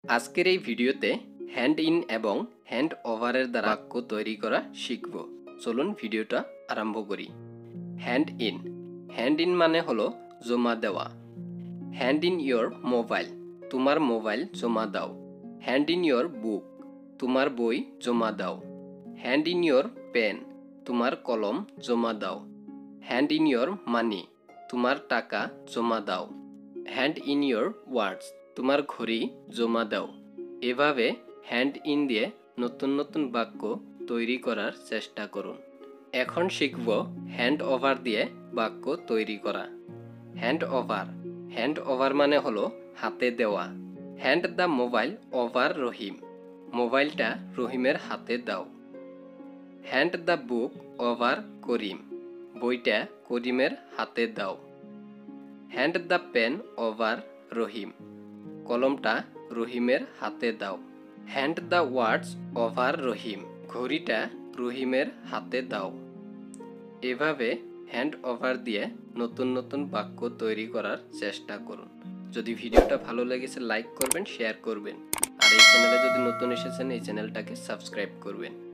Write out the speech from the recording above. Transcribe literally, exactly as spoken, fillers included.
আজকের এই ভিডিওতে হ্যান্ড ইন এবং হ্যান্ড ওভারের দ্বারা বাক্য তৈরি করা শিখব। চলুন ভিডিওটা আরম্ভ করি। হ্যান্ড ইন হ্যান্ড ইন মানে হলো জমা দেওয়া। হ্যান্ড ইন ইয়োর মোবাইল, তোমার মোবাইল জমা দাও। হ্যান্ড ইন ইয়োর বুক, তোমার বই জমা দাও। হ্যান্ড ইন ইয়োর পেন, তোমার কলম জমা দাও। হ্যান্ড ইন ইয়োর মানি, তোমার টাকা জমা দাও। হ্যান্ড ইন ইয়োর ওয়ার্ডস, তোমার ঘড়ি জমা দাও। এভাবে হ্যান্ড ইন দিয়ে নতুন নতুন বাক্য তৈরি করার চেষ্টা করুন। এখন শিখব হ্যান্ড ওভার দিয়ে বাক্য তৈরি করা। হ্যান্ড ওভার হ্যান্ড ওভার মানে হলো হাতে দেওয়া। Hand the mobile over Rahim, মোবাইলটা রহিমের হাতে দাও। Hand the book over Karim, বইটা করিমের হাতে দাও। Hand the pen over Rahim, কলমটা রহিমের হাতে দাও। Hand the words over Rahim, ঘড়িটা রহিমের হাতে দাও। এভাবে হ্যান্ড ওভার দিয়ে নতুন নতুন বাক্য তৈরি করার চেষ্টা করুন। যদি ভিডিওটা ভালো লেগেছে লাইক করবেন, শেয়ার করবেন, আর এই চ্যানেলে যদি নতুন এসেছেন এই চ্যানেলটাকে সাবস্ক্রাইব করবেন।